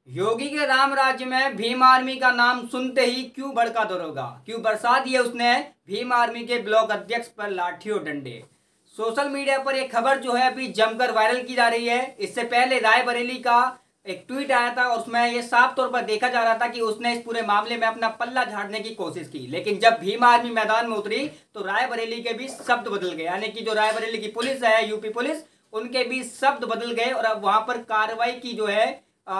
योगी के राम राज्य में भीम आर्मी का नाम सुनते ही क्यों भड़का दरोगा, क्यों बरसा दिए उसने भीम आर्मी के ब्लॉक अध्यक्ष पर लाठी और डंडे। सोशल मीडिया पर एक खबर जो है अभी जमकर वायरल की जा रही है। इससे पहले रायबरेली का एक ट्वीट आया था और उसमें ये साफ तौर पर देखा जा रहा था कि उसने इस पूरे मामले में अपना पल्ला झाड़ने की कोशिश की, लेकिन जब भीम आर्मी मैदान में उतरी तो रायबरेली के भी शब्द बदल गए। यानी कि जो रायबरेली की पुलिस है, यूपी पुलिस, उनके भी शब्द बदल गए और अब वहां पर कार्रवाई की जो है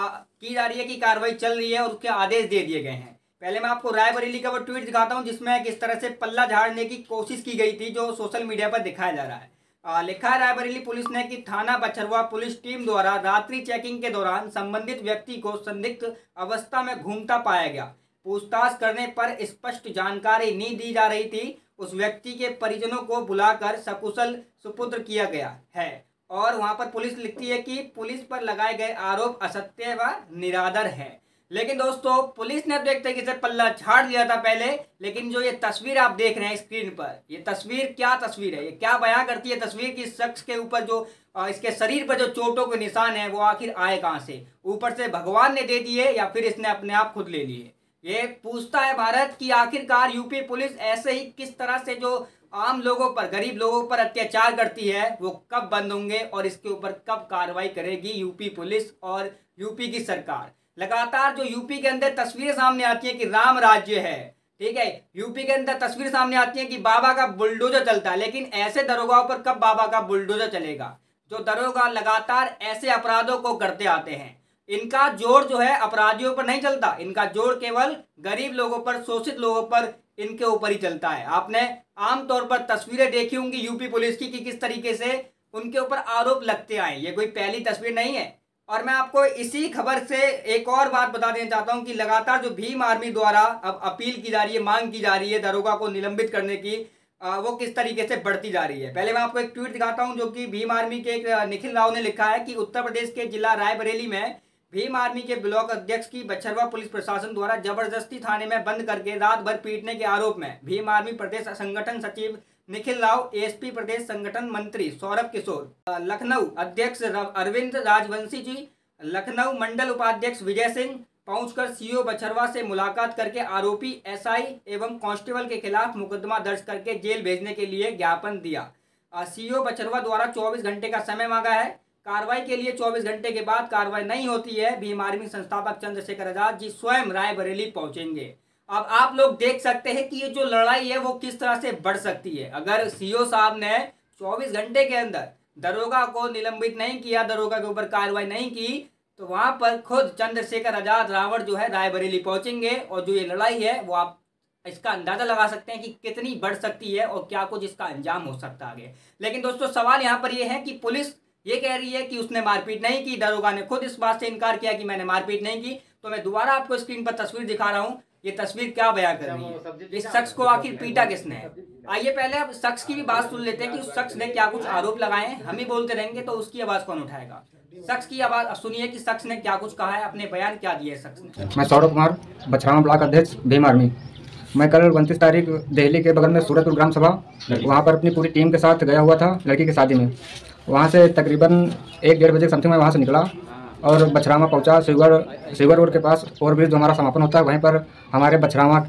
की जा रही है कि कार्रवाई चल रही है और उसके आदेश दे दिए गए हैं। पहले मैं आपको रायबरेली का वो ट्वीट दिखाता हूं जिसमें किस तरह से पल्ला झाड़ने की कोशिश की गई थी, जो सोशल मीडिया पर दिखाया जा रहा है। लिखा है रायबरेली पुलिस ने कि थाना बछरवा पुलिस टीम द्वारा रात्रि चेकिंग के दौरान संबंधित व्यक्ति को संदिग्ध अवस्था में घूमता पाया गया। पूछताछ करने पर स्पष्ट जानकारी नहीं दी जा रही थी। उस व्यक्ति के परिजनों को बुलाकर सकुशल सुपुत्र किया गया है और वहां पर पुलिस लिखती है कि पुलिस पर लगाए गए आरोप असत्य व निराधार है। लेकिन दोस्तों, पुलिस ने तो एक तरीके से पल्ला झाड़ लिया था पहले, लेकिन जो ये तस्वीर आप देख रहे हैं स्क्रीन पर, ये तस्वीर क्या तस्वीर है, ये क्या बयां करती है तस्वीर की शख्स के ऊपर जो इसके शरीर पर जो चोटों के निशान है वो आखिर आए कहां से? ऊपर से भगवान ने दे दिए या फिर इसने अपने आप खुद ले लिए? ये पूछता है भारत कि आखिरकार यूपी पुलिस ऐसे ही किस तरह से जो आम लोगों पर, गरीब लोगों पर अत्याचार करती है वो कब बंद होंगे और इसके ऊपर कब कार्रवाई करेगी यूपी पुलिस और यूपी की सरकार। लगातार जो यूपी के अंदर तस्वीरें सामने आती है कि राम राज्य है, ठीक है, यूपी के अंदर तस्वीर सामने आती है कि बाबा का बुलडोजर चलता है, लेकिन ऐसे दरोगाओं पर कब बाबा का बुलडोजर चलेगा? जो दरोगा लगातार ऐसे अपराधों को करते आते हैं, इनका जोर जो है अपराधियों पर नहीं चलता, इनका जोर केवल गरीब लोगों पर, शोषित लोगों पर, इनके ऊपर ही चलता है। आपने आमतौर पर तस्वीरें देखी होंगी यूपी पुलिस की कि किस तरीके से उनके ऊपर आरोप लगते आए। ये कोई पहली तस्वीर नहीं है। और मैं आपको इसी खबर से एक और बात बता देना चाहता हूं कि लगातार जो भीम आर्मी द्वारा अब अपील की जा रही है, मांग की जा रही है दरोगा को निलंबित करने की, वो किस तरीके से बढ़ती जा रही है। पहले मैं आपको एक ट्वीट दिखाता हूं जो कि भीम आर्मी के एक निखिल राव ने लिखा है कि उत्तर प्रदेश के जिला रायबरेली में भीम आर्मी के ब्लॉक अध्यक्ष की बछरवा पुलिस प्रशासन द्वारा जबरदस्ती थाने में बंद करके रात भर पीटने के आरोप में भीम आर्मी प्रदेश संगठन सचिव निखिल राव, एसपी प्रदेश संगठन मंत्री सौरभ किशोर, लखनऊ अध्यक्ष अरविंद राजवंशी जी, लखनऊ मंडल उपाध्यक्ष विजय सिंह पहुंचकर सीओ बछरवा से मुलाकात करके आरोपी एसआई एवं कांस्टेबल के खिलाफ मुकदमा दर्ज करके जेल भेजने के लिए ज्ञापन दिया। सीओ बछरवा द्वारा 24 घंटे का समय मांगा है। कार्रवाई के लिए 24 घंटे के बाद कार्रवाई नहीं होती है, भीम आर्मी संस्थापक चंद्रशेखर आजाद जी स्वयं रायबरेली पहुंचेंगे। अब आप लोग देख सकते हैं कि ये जो लड़ाई है वो किस तरह से बढ़ सकती है। अगर सीओ साहब ने 24 घंटे के अंदर दरोगा को निलंबित नहीं किया, दरोगा के ऊपर कार्रवाई नहीं की, तो वहां पर खुद चंद्रशेखर आजाद रावण जो है रायबरेली पहुंचेंगे और जो ये लड़ाई है वो आप इसका अंदाजा लगा सकते हैं कि कितनी बढ़ सकती है और क्या कुछ इसका अंजाम हो सकता है आगे। लेकिन दोस्तों, सवाल यहाँ पर यह है कि पुलिस ये कह रही है कि उसने मारपीट नहीं की, दरोगा ने खुद इस बात से इनकार किया कि मैंने मारपीट नहीं की। तो मैं दोबारा आपको स्क्रीन पर तस्वीर दिखा रहा हूँ। ये तस्वीर क्या बयां कर रही है, इस शख्स को आखिर पीटा किसने है? आइए पहले अब शख्स की भी बात सुन लेते हैं कि उस शख्स ने क्या कुछ आरोप लगाए हैं। हम ही बोलते रहेंगे तो उसकी आवाज कौन उठाएगा? शख्स की आवाज सुनिए कि शख्स ने क्या कुछ कहा है, अपने बयान क्या दिए शख्स ने। मैं सौरभ कुमार, बछरावा ब्लॉक अध्यक्ष भीम आर्मी। मैं कल 29 तारीख दिल्ली के बगल में सूरतपुर ग्राम सभा, वहाँ पर अपनी पूरी टीम के साथ गया हुआ था लड़की की शादी में। वहाँ से तकरीबन 1-1:30 बजे समथिंग मैं वहाँ से निकला और बछरावा पहुँचा। सिवर रोड के पास ओवरब्रिज जो हमारा समापन होता है वहीं पर हमारे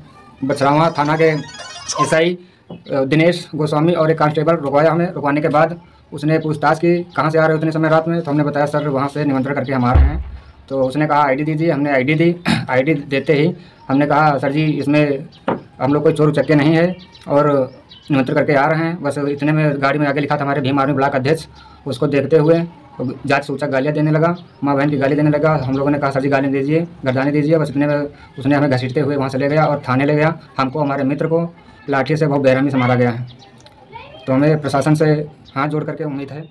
बछरावा थाना के एसआई दिनेश गोस्वामी और एक कांस्टेबल रुकवाया हमें। रुकवाने के बाद उसने पूछताछ की, कहाँ से आ रहे हो उतने समय रात में? तो हमने बताया सर वहाँ से निमंत्रण करके हम आ रहे हैं। तो उसने कहा आईडी दीजिए। हमने आईडी दी। आईडी देते ही हमने कहा सर जी इसमें हम लोग कोई चोर उचक्के नहीं है और निमंत्रण करके आ रहे हैं। बस इतने में गाड़ी में आगे लिखा था हमारे भीम आर्मी ब्लॉक अध्यक्ष। उसको देखते हुए जात से ऊँचा गालियाँ देने लगा, माँ बहन की गाली देने लगा। हम लोगों ने कहा सर जी गाली दीजिए, घर जाने दीजिए। बस इतने में उसने हमें घसीटते हुए वहाँ से ले गया और थाने ले गया। हमको, हमारे मित्र को लाठी से बहुत बेरहमी से मारा गया है। तो हमें प्रशासन से हाथ जोड़ करके उम्मीद है।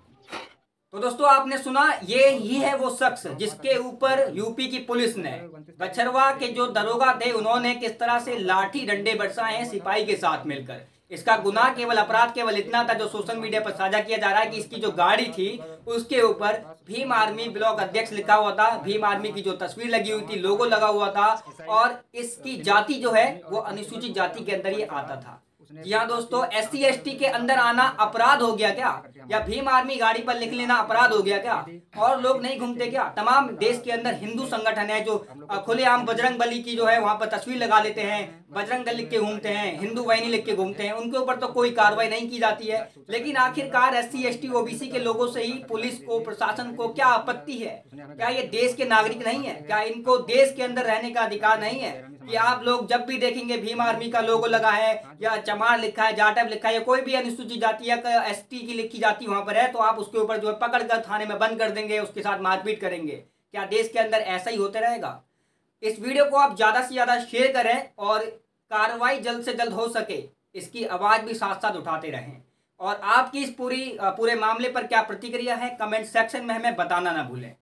तो दोस्तों, आपने सुना, ये ही है वो शख्स जिसके ऊपर यूपी की पुलिस ने, बछरवा के जो दरोगा थे उन्होंने किस तरह से लाठी डंडे बरसाए हैं सिपाही के साथ मिलकर। इसका गुनाह केवल, अपराध केवल इतना था जो सोशल मीडिया पर साझा किया जा रहा है कि इसकी जो गाड़ी थी उसके ऊपर भीम आर्मी ब्लॉक अध्यक्ष लिखा हुआ था, भीम आर्मी की जो तस्वीर लगी हुई थी, लोगो लगा हुआ था और इसकी जाति जो है वो अनुसूचित जाति के अंदर ही आता था। जी हाँ दोस्तों, SC ST के अंदर आना अपराध हो गया क्या, या भीम आर्मी गाड़ी पर लिख लेना अपराध हो गया क्या? और लोग नहीं घूमते क्या? तमाम देश के अंदर हिंदू संगठन है जो खुलेआम बजरंग बली की जो है वहां पर तस्वीर लगा लेते हैं, बजरंग दल लिख के घूमते हैं, हिंदू वाहिनी लिख के घूमते हैं, उनके ऊपर तो कोई कार्रवाई नहीं की जाती है। लेकिन आखिरकार SC ST OBC के लोगों से ही पुलिस को, प्रशासन को क्या आपत्ति है? क्या ये देश के नागरिक नहीं है? क्या इनको देश के अंदर रहने का अधिकार नहीं है कि आप लोग जब भी देखेंगे भीम आर्मी का लोगो लगा है या चमार लिखा है, जाटव लिखा है, या कोई भी अनुसूचित जाति या ST की लिखी जाति वहां पर है तो आप उसके ऊपर जो है पकड़कर थाने में बंद कर देंगे, उसके साथ मारपीट करेंगे? क्या देश के अंदर ऐसा ही होते रहेगा? इस वीडियो को आप ज्यादा से ज्यादा शेयर करें और कार्रवाई जल्द से जल्द हो सके इसकी आवाज भी साथ साथ उठाते रहें। और आपकी इस पूरे मामले पर क्या प्रतिक्रिया है कमेंट सेक्शन में हमें बताना ना भूलें।